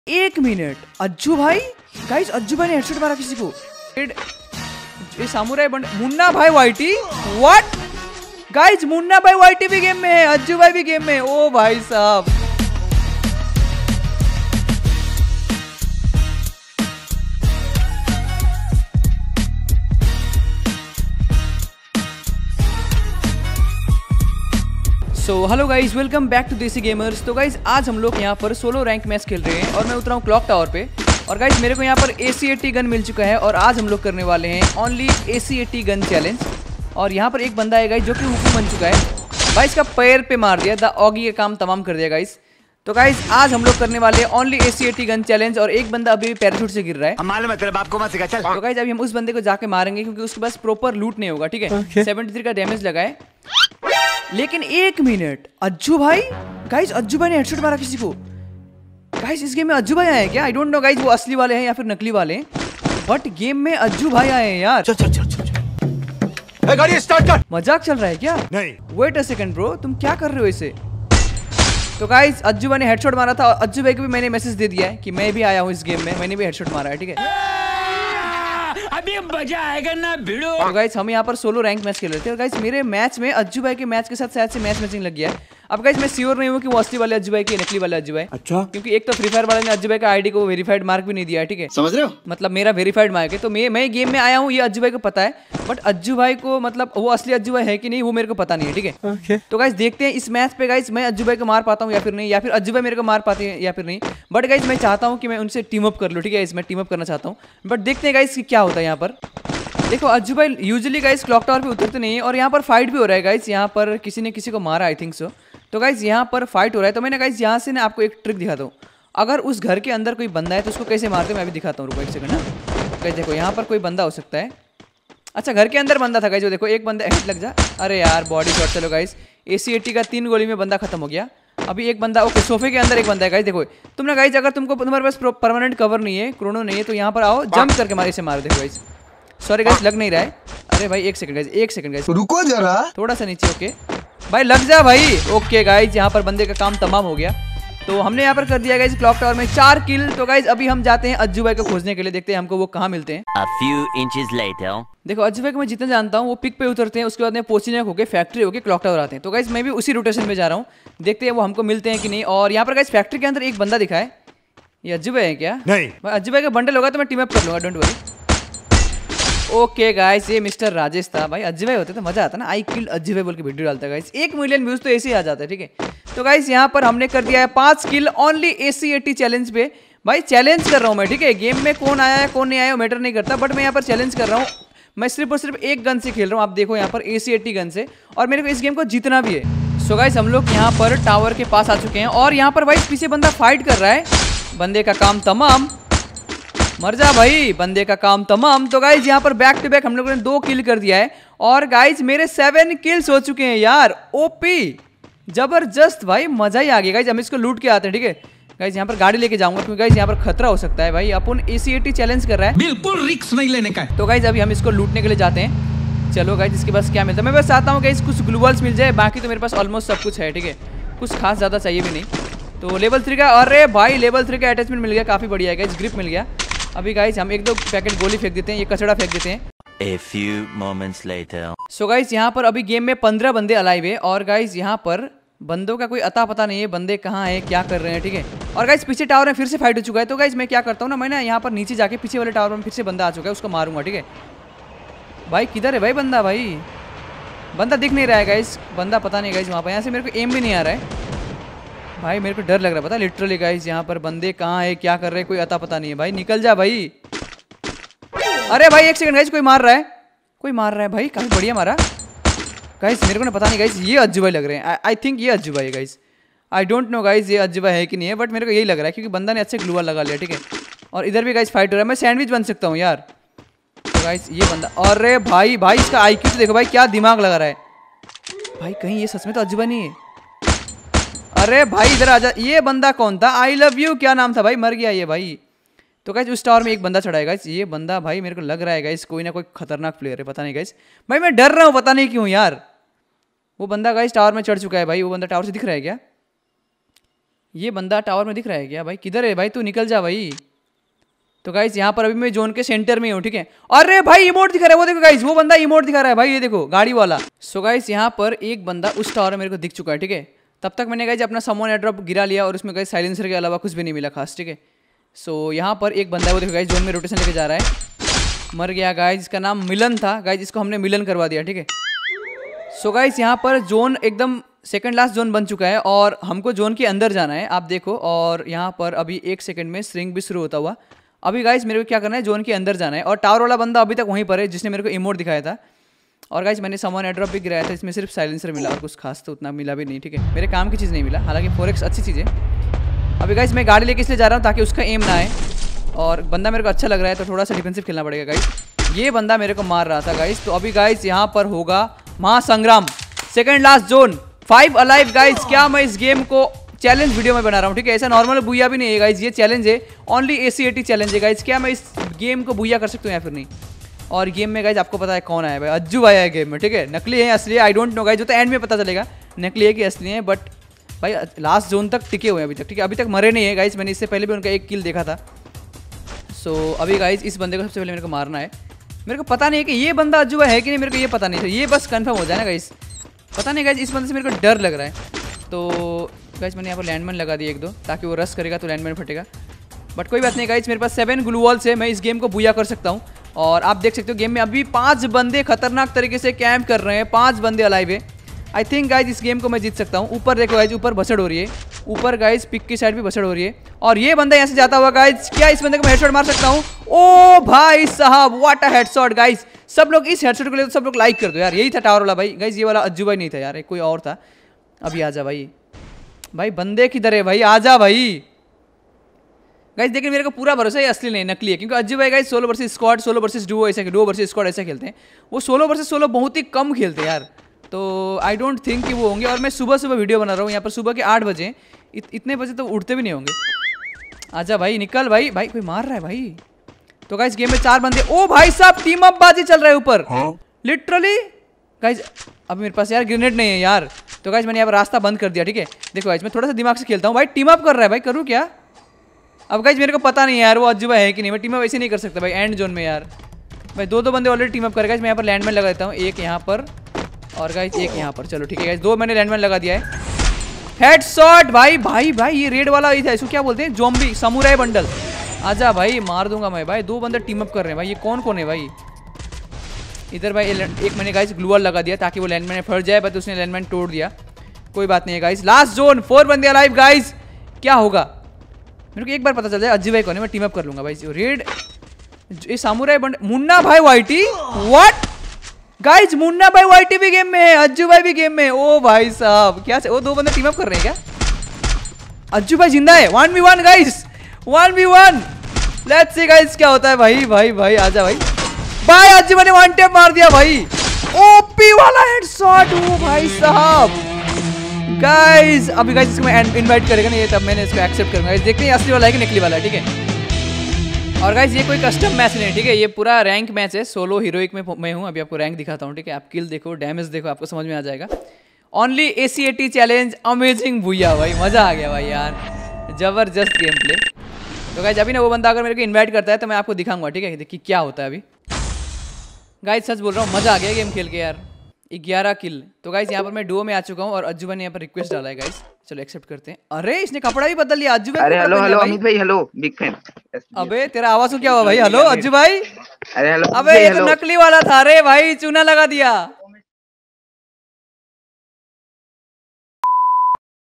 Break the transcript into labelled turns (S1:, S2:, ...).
S1: एक मिनट, अज्जू भाई गाइस, अज्जू भाई ने हेडशॉट मारा किसी को। ये सामुराई बंड मुन्ना भाई वाईटी, व्हाट गाइस, मुन्ना भाई वाईटी भी गेम में है, अज्जू भाई भी गेम में है। ओ भाई साहब, so hello guys, welcome back to Desi Gamers. तो गाइज आज हम लोग यहाँ पर सोलो रैंक मैच खेल रहे हैं और मैं उतरा हूँ क्लॉक टावर पे। और गाइज मेरे को यहाँ पर AC-80 गन मिल चुका है और आज हम लोग करने वाले हैं ओनली AC-80 गन चैलेंज। और यहाँ पर एक बंदा है गाइज जो कि हुक्म बन चुका है भाई, इसका पैर पे मार दिया, द ऑगी का काम तमाम कर दिया गाइज। तो गाइज आज हम लोग करने वाले हैं ओनली AC-80 गन चैलेंज और एक बंदा अभी पैराशूट से गिर रहा है। तो गाइज अभी हम उस बंदे को जाके मारेंगे क्योंकि उसके पास प्रॉपर लूट नहीं होगा, ठीक है। 73 का डैमेज लगा है। लेकिन एक मिनट, अज्जू भाई गाइस, अज्जू भाई ने हेडशॉट मारा किसी को। गाइस इस गेम में अज्जू भाई आए हैं क्या? आई डोंट नो गाइस, वो असली वाले हैं या फिर नकली वाले हैं, बट गेम में अज्जू भाई आए हैं यार।
S2: चल गाड़ी स्टार्ट कर।
S1: मजाक चल रहा है क्या?
S2: नहीं।
S1: वेट अ सेकंड ब्रो, तुम क्या कर रहे हो इसे? तो गाइस अज्जू भाई ने हेडशॉट मारा था। अज्जू भाई को भी मैंने मैसेज दे दिया है कि मैं भी आया हूँ इस गेम में, मैंने भी हेडशॉट मारा है, ठीक है।
S3: अभी मजा आएगा ना भिड़ो।
S1: तो गाइस हम यहाँ पर सोलो रैंक मैच खेल रहे थे और गाइस मेरे मैच में अज्जू भाई के मैच के साथ शायद से मैच मैचिंग लग गया है। अब गाइस मैं श्योर नहीं हूँ कि वो असली वाले अज्जू भाई के नकली वाले अज्जू भाई।
S2: अच्छा।
S1: क्योंकि एक तो फ्री फायर वाले ने अज्जू भाई का आईडी को वेरीफाइड मार्क भी नहीं दिया है, ठीक है,
S2: समझ रहे हो?
S1: मतलब मेरा वेरीफाइड मार्क है। तो मैं गेम में आया हूँ, ये अज्जू भाई को पता है, बट अज्जू भाई को मतलब वो असली अज्जू भाई है कि नहीं वो मेरे को पता नहीं है, ठीक है।
S2: okay.
S1: तो गाइस देखते हैं इस मैच पे गाइस मैं अज्जू भाई को मार पाता हूँ या फिर नहीं, या फिर अज्जू भाई मेरे को मार पाते हैं या फिर नहीं। बट गाइस मैं चाहता हूँ कि मैं उनसे टीम अप कर लूँ, ठीक है, इसमें टीम अप करना चाहता हूँ। बट देखते हैं गाइस कि क्या होता है यहाँ पर। देखो अज्जू भाई यूजुअली गाइस क्लॉक टावर पे उतरते नहीं है और यहाँ पर फाइट भी हो रहा है गाइस। यहाँ पर किसी ने किसी को मारा, आई थिंक सो। तो गाइस यहाँ पर फाइट हो रहा है। तो मैंने गाइस यहाँ से ना आपको एक ट्रिक दिखाता हूँ। अगर उस घर के अंदर कोई बंदा है तो उसको कैसे मारते हैं मैं भी दिखाता हूँ, रुको एक सेकंड ना। गाइस देखो यहाँ पर कोई बंदा हो सकता है। अच्छा घर के अंदर बंदा था गाइस, जो देखो एक बंदा हेड लग जा, अरे यार बॉडी शॉट। चलो गाइस AC-80 का 3 गोली में बंदा खत्म हो गया। अभी एक बंदा, ओके सोफे के अंदर एक बंदा है गाइस। देखो तुमने गाइस अगर तुमको तुम्हारे पास परमानेंट कवर नहीं है, क्रोनो नहीं है, तो यहाँ पर आओ, जंप करके मारे इसे मारो। देखो गाइस, सॉरी गाइस लग नहीं रहा है। अरे भाई एक सेकंड गाइस, एक सेकंड गाइस,
S2: रुको जरा,
S1: थोड़ा सा नीचे, ओके भाई लग जा भाई। ओके गाइस यहाँ पर बंदे का काम तमाम हो गया। तो हमने यहाँ पर कर दिया गाइस क्लॉक टावर में 4 किल। तो गाइस अभी हम जाते हैं अज्जू भाई को खोजने के लिए, देखते हैं हमको वो कहाँ मिलते हैं।
S3: A few inches later.
S1: देखो अज्जू भाई को मैं जितना जानता हूँ वो पिक पे उतरते हैं, उसके बाद में पोचिनेक होके फैक्ट्री होके क्लॉक टावर आते हैं। तो गाइस मैं भी उसी रोटेशन में जा रहा हूँ, देखते हैं वो हमको मिलते हैं कि नहीं। और यहाँ पर गाइस फैक्ट्री के अंदर एक बंदा दिखा है, ये अज्जू भाई है क्या?
S2: नहीं
S1: भाई अज्जू भाई का बंडल होगा तो मैं टीम अप कर लूंगा, डोंट वरी। ओके गाइस ये मिस्टर राजेश था भाई। अज्जू भाई होते तो मजा आता ना, आई किल अज्जू भाई बोल के वीडियो डालता है गाइस, 1 मिलियन व्यूज तो ऐसे ही आ जाता है, ठीक है। तो गाइस यहाँ पर हमने कर दिया है 5 किल ओनली AC-80 चैलेंज पे। भाई चैलेंज कर रहा हूँ मैं, ठीक है, गेम में कौन आया है कौन नहीं आया मैटर नहीं करता, बट मैं यहाँ पर चैलेंज कर रहा हूँ। मैं सिर्फ और सिर्फ एक गन से खेल रहा हूँ, आप देखो यहाँ पर AC-80 गन से, और मेरे को इस गेम को जीतना भी है। सो गाइस हम लोग यहाँ पर टावर के पास आ चुके हैं और यहाँ पर भाई पीछे बंदा फाइट कर रहा है, बंदे का काम तमाम, मर जा भाई, बंदे का काम तमाम। तो गाइज यहाँ पर बैक टू बैक हम लोगों ने 2 किल कर दिया है और गाइज मेरे 7 किल्स हो चुके हैं यार। ओपी जबरदस्त भाई, मजा ही आ गया। गाइज हम इसको लूट के आते हैं, ठीक है। गाइज यहाँ पर गाड़ी लेके जाऊंगा क्योंकि गाइज यहाँ पर खतरा हो सकता है भाई, अपन AC-80 चैलेंज कर रहा है,
S3: बिल्कुल रिस्क नहीं लेने का है।
S1: तो गाइज अभी हम इसको लूटने के लिए जाते हैं। चलो गाइज इसके पास क्या मिलता है, मैं बस चाहता हूँ गाइज कुछ ग्लूवल्स मिल जाए, बाकी तो मेरे पास ऑलमोस्ट सब कुछ है, ठीक है, कुछ खास ज़्यादा चाहिए भी नहीं। तो लेवल 3 का, अरे भाई लेवल 3 का अटैचमेंट मिल गया, काफ़ी बढ़िया है गाइज, ग्रिप मिल गया। अभी गाइस हम 1-2 पैकेट गोली फेंक देते हैं, ये कचड़ा फेंक देते हैं।
S3: A few moments later.
S1: So guys यहाँ पर अभी गेम में 15 बंदे अलाइव है और गाइस यहाँ पर बंदों का कोई अता पता नहीं है, बंदे कहाँ है क्या कर रहे हैं, ठीक है। और गाइस पीछे टावर में फिर से फाइट हो चुका है। तो गाइस मैं क्या करता हूँ ना, मैं ना यहाँ पर नीचे जाके पीछे वाले टावर में फिर से बंदा आ चुका है, उसको मारूंगा, ठीक है। भाई किधर है भाई बंदा? भाई बंदा दिख नहीं रहा है गाइस, बंदा पता नहीं गाइस वहाँ पर, यहाँ से मेरे को एम भी नहीं आ रहा है भाई, मेरे को डर लग रहा है पता लिटरली गाइस। यहाँ पर बंदे कहाँ है क्या कर रहे हैं कोई अता पता नहीं है भाई, निकल जा भाई। अरे भाई एक सेकंड गाइस, कोई मार रहा है, कोई मार रहा है भाई, काफी बढ़िया मारा गाइस। मेरे को ना पता नहीं गाइस, ये अज्जू भाई लग रहे हैं, आई थिंक ये अज्जू भाई है guys, I don't know guys ये अज्जू भाई है कि नहीं है, बट मेरे को यही लग रहा है क्योंकि बंदा ने अच्छे ग्लूवाल लगा लिया, ठीक है। और इधर भी गाइस फाइट हो रहा है, मैं सैंडविच बन सकता हूँ यार। तो गाइस ये बंदा, अरे भाई भाई इसका IQ तो देखो भाई, क्या दिमाग लगा रहा है भाई, कहीं ये सच में तो अज्जू भाई नहीं है। अरे भाई इधर आजा, ये बंदा कौन था? आई लव यू क्या नाम था भाई, मर गया ये भाई। तो गाइस उस टावर में एक बंदा चढ़ा है गाइस, ये बंदा भाई मेरे को लग रहा है गाइस कोई ना कोई खतरनाक प्लेयर है, पता नहीं गाइस भाई, मैं डर रहा हूँ पता नहीं क्यों यार। वो बंदा गाइस टावर में चढ़ चुका है भाई, वो बंदा टावर से दिख रहा है क्या? ये बंदा टावर में दिख रहा है क्या भाई? किधर है भाई? तू निकल जा भाई। तो गाइस यहाँ पर अभी मैं जोन के सेंटर में हूँ, ठीक है। अरे भाई इमोट दिखा रहा है, वो देखो गाइस, वो बंदा इमोट दिखा रहा है भाई, ये देखो गाड़ी वाला। सो गाइस यहाँ पर एक बंदा उस टावर में मेरे को दिख चुका है, ठीक है। तब तक मैंने गाइस अपना समवन एयरड्रॉप गिरा लिया और उसमें गाइस साइलेंसर के अलावा कुछ भी नहीं मिला खास, ठीक है। सो यहाँ पर एक बंदा है, वो देखो गाइस जोन में रोटेशन लेके जा रहा है। मर गया गाइस, इसका नाम मिलन था गाइस, इसको हमने मिलन करवा दिया, ठीक है। सो गाइस यहाँ पर जोन एकदम सेकंड लास्ट जोन बन चुका है और हमको जोन के अंदर जाना है, आप देखो। और यहाँ पर अभी 1 सेकंड में स्ट्रिंग भी शुरू होता हुआ। अभी गाइस मेरे को क्या करना है, जोन के अंदर जाना है। और टावर वाला बंदा अभी तक वहीं पर है जिसने मेरे को इमोट दिखाया था। और गाइस मैंने समवन एयरड्रॉप भी गिराया था, इसमें सिर्फ साइलेंसर मिला और कुछ खास तो उतना मिला भी नहीं, ठीक है। मेरे काम की चीज़ नहीं मिला, हालांकि 4x अच्छी चीज़ है। अभी गाइस मैं गाड़ी लेके इसलिए जा रहा हूँ ताकि उसका एम ना आए और बंदा मेरे को अच्छा लग रहा है तो थोड़ा सा डिफेंसिव खेलना पड़ेगा गाइस। ये बंदा मेरे को मार रहा था गाइस। तो अभी गाइस यहाँ पर होगा महासंग्राम, second last zone, 5 alive guys. क्या मैं इस गेम को चैलेंज वीडियो में बना रहा हूँ, ठीक है। ऐसा नॉर्मल बुया भी नहीं है गाइस, ये चैलेंज है, ओनली AC80 चैलेंज है गाइस। क्या मैं इस गेम को बुया कर सकता हूँ या फिर नहीं? और गेम में गाइस आपको पता है कौन आया भाई, अज्जू आया है गेम में, ठीक है। नकली है असली है आई डोंट नो गाइस, जो तो एंड में पता चलेगा नकली है कि असली है। बट भाई लास्ट जोन तक टिके हुए हैं अभी तक, ठीक है। अभी तक मरे नहीं है गाइस, मैंने इससे पहले भी उनका एक किल देखा था। सो अभी गाइस इस बंदे को सबसे पहले मेरे को मारना है। मेरे को पता नहीं है कि ये बंदा अज्जू है कि नहीं, मेरे को ये पता नहीं था। ये बस कन्फर्म हो जाए ना गाइस, पता नहीं गाइस, इस बंदे से मेरे को डर लग रहा है। तो गाइस मैंने यहाँ पर लैंडमैन लगा दिए 1-2 ताकि वो रश करेगा तो लैंडमैन फटेगा। बट कोई बात नहीं गाइस, मेरे पास 7 ग्लू वॉल्स है, मैं इस गेम को बुया कर सकता हूँ। और आप देख सकते हो गेम में अभी 5 बंदे खतरनाक तरीके से कैंप कर रहे हैं, 5 बंदे अलाइव है। आई थिंक गाइस इस गेम को मैं जीत सकता हूँ। ऊपर देखो गाइस, ऊपर भसड़ हो रही है, ऊपर गाइस पिक की साइड भी भसड़ हो रही है। और ये बंदा यहाँ से जाता हुआ गाइस, क्या इस बंदे को मैं हेडशॉट मार सकता हूँ? ओ भाई साहब व्हाट अ हेडशॉट गाइस। सब लोग इस हेडशॉट को ले तो सब लोग लाइक कर दो यार। यही था टावर वाला भाई गाइस, ये वाला अज्जू भाई नहीं था यार, कोई और था। अभी आजा भाई, भाई बंदे किधर है भाई, आजा भाई। गाइस देखिए मेरे को पूरा भरोसा है असली नहीं नकली है, क्योंकि अज्जू भाई guys 16 versus squad, 16 versus duo, ऐसे डुओ वर्सेस स्क्वाड ऐसे खेलते हैं। वो 16 वर्सेस 16 बहुत ही कम खेलते हैं यार। तो आई डोंट थिंक कि वो होंगे। और मैं सुबह सुबह वीडियो बना रहा हूँ यहाँ पर, सुबह के 8 बजे, इतने बजे तो उठते भी नहीं होंगे। आजा भाई निकल भाई, भाई कोई मार रहा है भाई। तो गाइस गेम में 4 बंदे, ओ भाई साहब टीम अप बाजी चल रहा है ऊपर लिटरली गाइस। अब मेरे पास यार ग्रेनेड नहीं है यार, तो गाइस मैंने यहाँ पर रास्ता बंद कर दिया, ठीक है। देखो गाइस मैं थोड़ा सा दिमाग से खेलता हूँ भाई, टीम अप कर रहा है भाई, करूँ क्या? अब गाइस मेरे को पता नहीं है यार वो अज्जू भाई है कि नहीं, मैं टीम अप ऐसे नहीं कर सकता भाई एंड जोन में यार। भाई 2 बंदे ऑलरेडी टीम अप कर गए। मैं यहाँ पर लैंडमैन लगा देता हूँ, एक यहाँ पर और गाइस एक यहाँ पर। चलो ठीक है गाइस, 2 मैंने लैंडमैन लगा दिया है। हेडशॉट भाई भाई भाई, ये रेड वाला ही था, इसको क्या बोलते हैं, ज़ॉम्बी समुराई बंडल। आजा भाई मार दूंगा मैं भाई। 2 बंदे टीम अप कर रहे हैं भाई, ये कौन कौन है भाई? इधर भाई एक मैंने गाइस ग्लू वॉल लगा दिया ताकि वो लैंडमैन में फट जाए, बट उसने लैंडमैन तोड़ दिया। कोई बात नहीं है गाइस, लास्ट जोन, 4 बंदे अलाइव गाइस। क्या होगा मेरे को एक बार पता चल जाए अज्जू भाई कौन है, मैं टीम अप कर लूंगा भाई। रेड ये सामुराई बंड, मुन्ना भाई वाईटी, व्हाट गाइस, मुन्ना भाई वाईटी भी गेम में है, अज्जू भाई भी गेम में है। ओ भाई साहब क्या वो 2 बंदे टीम अप कर रहे हैं क्या? अज्जू भाई जिंदा है, 1v1 guys, 1v1। Let's see guys क्या होता है भाई। भाई भाई आजा भाई, भाई अज्जू भाई ने 1 टैप मार दिया भाई, ओपी वाला हेडशॉट। ओ भाई साहब गाइस, अभी गाइस इसको मैं इनवाइट करेगा ना ये, तब मैंने इसको एक्सेप्ट करूंगा। देखते हैं असली वाला है कि नकली वाला है, ठीक है। और गाइस ये कोई कस्टम मैच नहीं है, ठीक है, ये पूरा रैंक मैच है। सोलो हीरोइक में मैं हूँ, अभी आपको रैंक दिखाता हूँ, ठीक है। आप किल देखो, डैमेज देखो, आपको समझ में आ जाएगा। ओनली AC80 चैलेंज, अमेजिंग भूया भाई, मजा आ गया भाई यार, जबरदस्त गेम प्ले। तो गाइस अभी ना वो बंदा अगर मेरे को इन्वाइट करता है तो मैं आपको दिखाऊंगा, ठीक है, कि क्या होता है अभी। गाइस सच बोल रहा हूँ, मजा आ गया गेम खेल के यार, 11 किल। तो गाइस यहाँ पर मैं डुओ में आ चुका हूँ और अज्जू भाई ने यहाँ पर रिक्वेस्ट डाला है गाइस, चलो एक्सेप्ट करते हैं। अरे इसने कपड़ा भी बदल लिया अज्जू भाई।
S4: अरे हेलो हेलो अमित भाई, हेलो बिग फैन।
S1: अबे तेरा आवाज को क्या हुआ भाई? हेलो अज्जू भाई।
S4: अरे हेलो
S1: अबे ये तो नकली वाला था रे भाई, चूना लगा दिया।